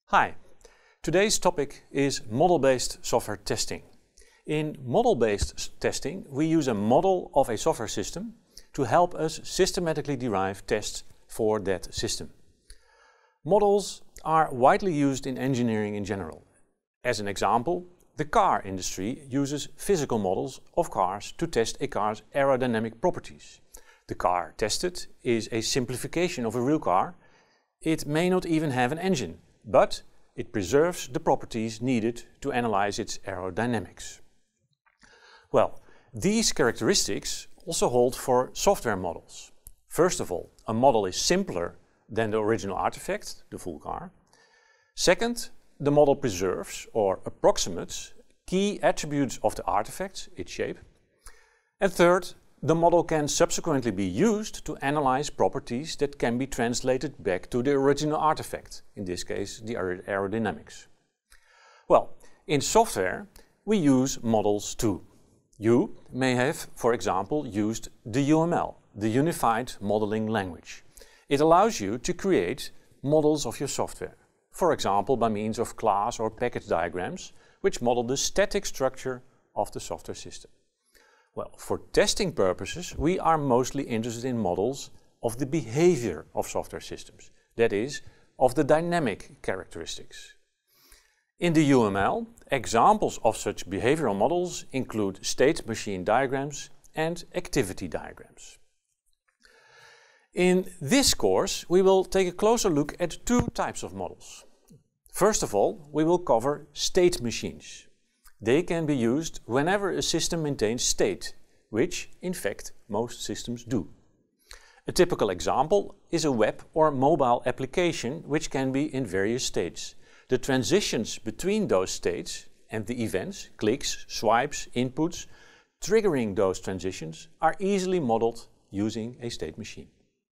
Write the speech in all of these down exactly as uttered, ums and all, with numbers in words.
Hi, today's topic is model-based software testing. In model-based testing, we use a model of a software system to help us systematically derive tests for that system. Models are widely used in engineering in general. As an example, the car industry uses physical models of cars to test a car's aerodynamic properties. The car tested is a simplification of a real car. It may not even have an engine, but it preserves the properties needed to analyze its aerodynamics. Well, these characteristics also hold for software models. First of all, a model is simpler than the original artifact, the full car. Second, the model preserves or approximates key attributes of the artifact, its shape. And third, the model can subsequently be used to analyze properties that can be translated back to the original artifact, in this case the aerodynamics. Well, in software we use models too. You may have, for example, used the U M L, the Unified Modeling Language. It allows you to create models of your software, for example by means of class or package diagrams, which model the static structure of the software system. Well, for testing purposes, we are mostly interested in models of the behavior of software systems, that is, of the dynamic characteristics. In the U M L, examples of such behavioral models include state machine diagrams and activity diagrams. In this course, we will take a closer look at two types of models. First of all, we will cover state machines. They can be used whenever a system maintains state, which, in fact, most systems do. A typical example is a web or mobile application which can be in various states. The transitions between those states and the events, clicks, swipes, inputs, triggering those transitions are easily modeled using a state machine.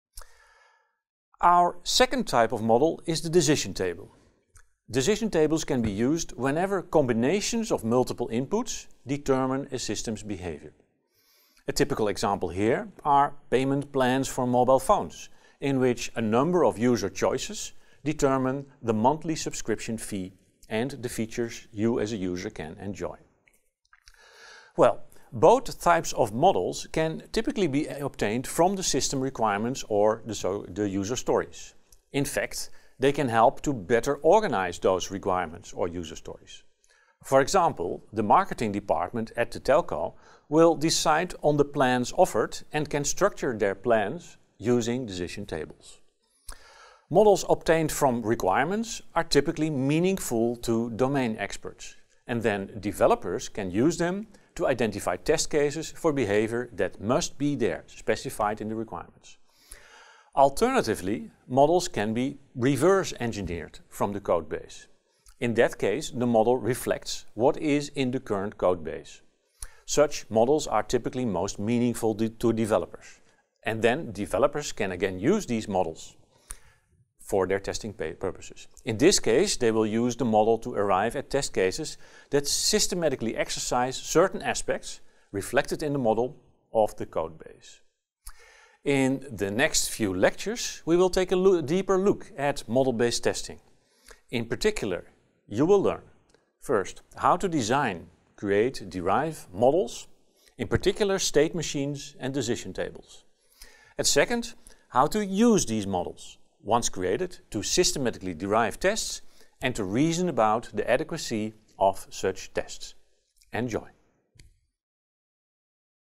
Our second type of model is the decision table. Decision tables can be used whenever combinations of multiple inputs determine a system's behavior. A typical example here are payment plans for mobile phones, in which a number of user choices determine the monthly subscription fee and the features you as a user can enjoy. Well, both types of models can typically be obtained from the system requirements or the, so, the user stories. In fact, they can help to better organize those requirements or user stories. For example, the marketing department at the telco will decide on the plans offered and can structure their plans using decision tables. Models obtained from requirements are typically meaningful to domain experts, and then developers can use them to identify test cases for behavior that must be there, specified in the requirements. Alternatively, models can be reverse engineered from the code base. In that case, the model reflects what is in the current code base. Such models are typically most meaningful to developers. And then developers can again use these models for their testing purposes. In this case, they will use the model to arrive at test cases that systematically exercise certain aspects reflected in the model of the code base. In the next few lectures, we will take a lo- deeper look at model-based testing. In particular, you will learn, first, how to design, create, derive models, in particular state machines and decision tables. And second, how to use these models, once created, to systematically derive tests and to reason about the adequacy of such tests. Enjoy!